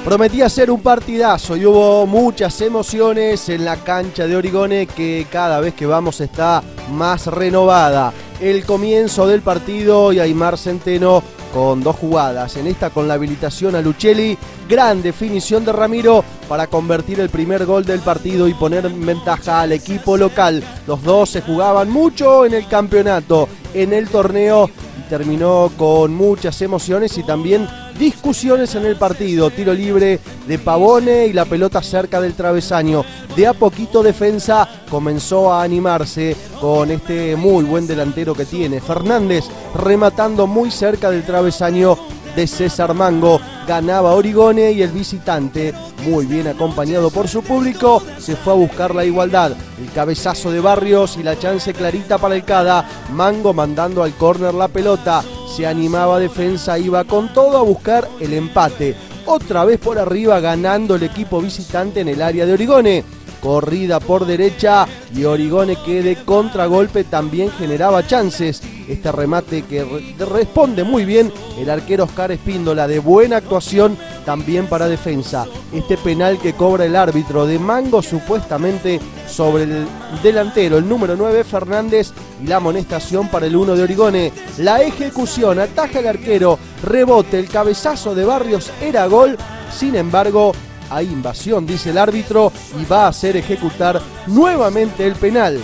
Prometía ser un partidazo y hubo muchas emociones en la cancha de Origone, que cada vez que vamos está más renovada. El comienzo del partido y Aymar Centeno con dos jugadas. En esta con la habilitación a Lucelli, gran definición de Ramiro para convertir el primer gol del partido y poner en ventaja al equipo local. Los dos se jugaban mucho en el campeonato, en el torneo, y terminó con muchas emociones y también discusiones en el partido. Tiro libre de Pavone y la pelota cerca del travesaño. De a poquito Defensa comenzó a animarse con este muy buen delantero que tiene. Fernández rematando muy cerca del travesaño de César Mango. Ganaba Origone y el visitante, muy bien acompañado por su público, se fue a buscar la igualdad. El cabezazo de Barrios y la chance clarita para el Cada. Mango mandando al córner la pelota. Se animaba Defensa, iba con todo a buscar el empate. Otra vez por arriba ganando el equipo visitante en el área de Origone. Corrida por derecha y Origone, que de contragolpe también generaba chances. Este remate que responde muy bien el arquero Oscar Espíndola, de buena actuación también para Defensa. Este penal que cobra el árbitro de Mango supuestamente sobre el delantero, el número 9 Fernández, y la amonestación para el 1 de Origone. La ejecución, ataja el arquero, rebote, el cabezazo de Barrios era gol, sin embargo hay invasión, dice el árbitro, y va a hacer ejecutar nuevamente el penal.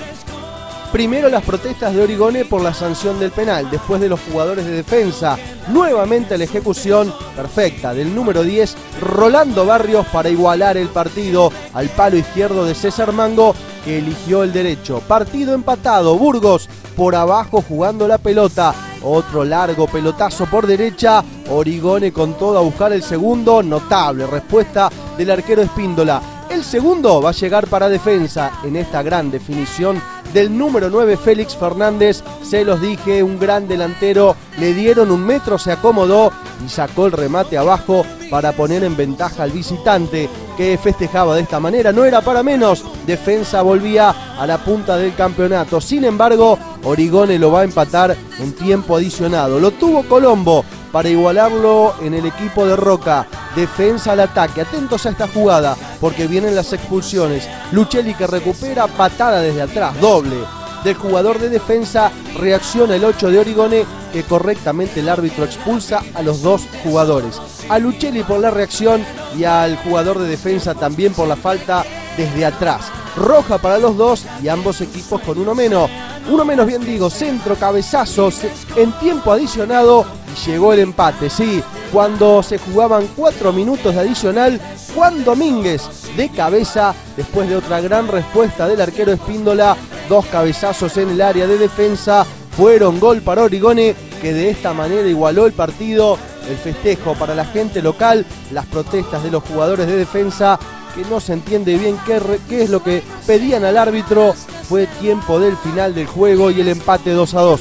Primero las protestas de Origone por la sanción del penal, después de los jugadores de Defensa. Nuevamente la ejecución perfecta del número 10, Rolando Barrios, para igualar el partido al palo izquierdo de César Mango, que eligió el derecho. Partido empatado, Burgos por abajo jugando la pelota. Otro largo pelotazo por derecha, Origone con todo a buscar el segundo. Notable respuesta del arquero Espíndola. El segundo va a llegar para Defensa en esta gran definición del número 9 Félix Fernández. Se los dije, un gran delantero, le dieron un metro, se acomodó y sacó el remate abajo para poner en ventaja al visitante, que festejaba de esta manera. No era para menos, Defensa volvía a la punta del campeonato. Sin embargo, Origone lo va a empatar en tiempo adicionado. Lo tuvo Colombo para igualarlo en el equipo de Roca. Defensa al ataque, atentos a esta jugada porque vienen las expulsiones. Lucelli, que recupera, patada desde atrás, doble del jugador de Defensa. Reacciona el 8 de Origone, que correctamente el árbitro expulsa a los dos jugadores. A Lucelli por la reacción y al jugador de Defensa también por la falta desde atrás. Roja para los dos y ambos equipos con uno menos. Uno menos, bien digo, centro, cabezazos en tiempo adicionado y llegó el empate. Sí, cuando se jugaban 4 minutos de adicional, Juan Domínguez de cabeza, después de otra gran respuesta del arquero Espíndola. Dos cabezazos en el área de Defensa fueron gol para Origone, que de esta manera igualó el partido. El festejo para la gente local, las protestas de los jugadores de Defensa, que no se entiende bien qué es lo que pedían al árbitro. Fue tiempo del final del juego y el empate 2-2.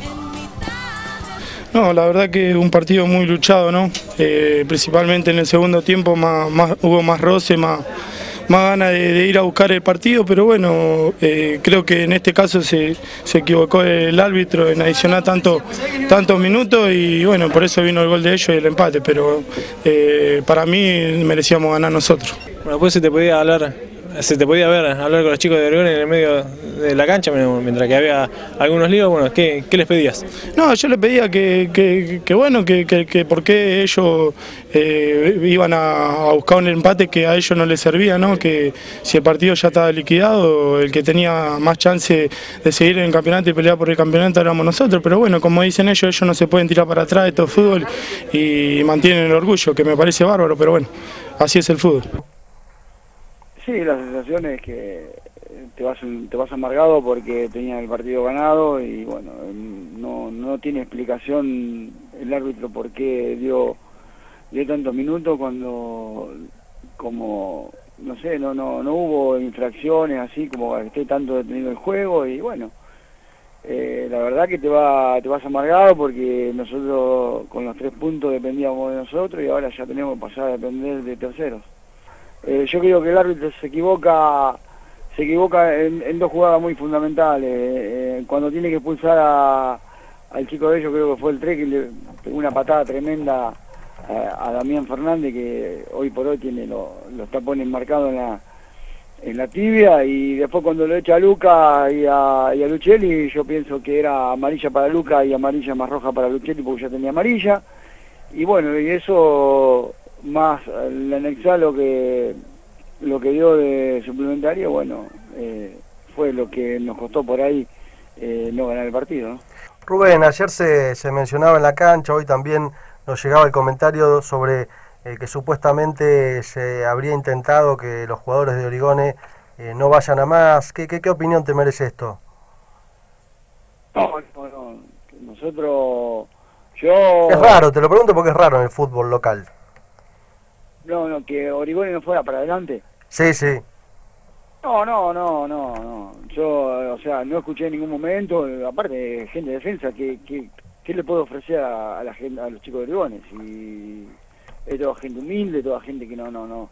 No, la verdad que un partido muy luchado, ¿no? Principalmente en el segundo tiempo hubo más roce, más ganas de ir a buscar el partido, pero bueno, creo que en este caso se equivocó el árbitro en adicionar tantos minutos y bueno, por eso vino el gol de ellos y el empate, pero para mí merecíamos ganar nosotros. Bueno, pues se te podía hablar con los chicos de Origone en el medio de la cancha, mientras que había algunos líos. Bueno, ¿qué les pedías? No, yo les pedía que por qué ellos iban a buscar un empate que a ellos no les servía, ¿no? Que si el partido ya estaba liquidado, el que tenía más chance de seguir en el campeonato y pelear por el campeonato éramos nosotros, pero bueno, como dicen ellos no se pueden tirar para atrás de todo el fútbol y mantienen el orgullo, que me parece bárbaro, pero bueno, así es el fútbol. Sí, la sensación es que te vas amargado porque tenía el partido ganado y bueno, no tiene explicación el árbitro por qué dio tantos minutos cuando, como no sé, no hubo infracciones así como que esté tanto detenido el juego y bueno, la verdad que te vas amargado porque nosotros con los 3 puntos dependíamos de nosotros y ahora ya tenemos que pasar a depender de terceros. Yo creo que el árbitro se equivoca en 2 jugadas muy fundamentales. Cuando tiene que expulsar al chico de ellos, creo que fue el 3, que le pegó una patada tremenda a Damián Fernández, que hoy por hoy tiene los tapones marcados en la tibia, y después cuando lo echa a Luca y a Luchelli, yo pienso que era amarilla para Luca y amarilla más roja para Luchelli, porque ya tenía amarilla, y bueno, y eso más le anexá lo que dio de suplementario, bueno, fue lo que nos costó por ahí no ganar el partido, ¿no? Rubén, ayer se mencionaba en la cancha, hoy también nos llegaba el comentario sobre que supuestamente se habría intentado que los jugadores de Origone no vayan a más. ¿Qué opinión te merece esto? No, nosotros, yo... Es raro, te lo pregunto porque es raro en el fútbol local. No, que Origone no fuera para adelante. Sí, sí. No. Yo, o sea, no escuché en ningún momento, aparte, gente de defensa, ¿qué le puedo ofrecer a la gente, a los chicos de Origone? Si es toda gente humilde, toda gente que no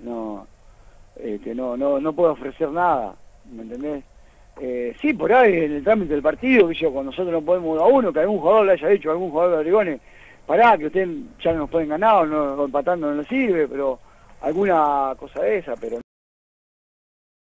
puedo ofrecer nada, ¿me entendés? Sí, por ahí en el trámite del partido, que yo, cuando nosotros no podemos 1-1, que algún jugador le haya dicho a algún jugador de Origone, pará, que ustedes ya no nos pueden ganar, o empatando no les sirve, pero alguna cosa de esa, pero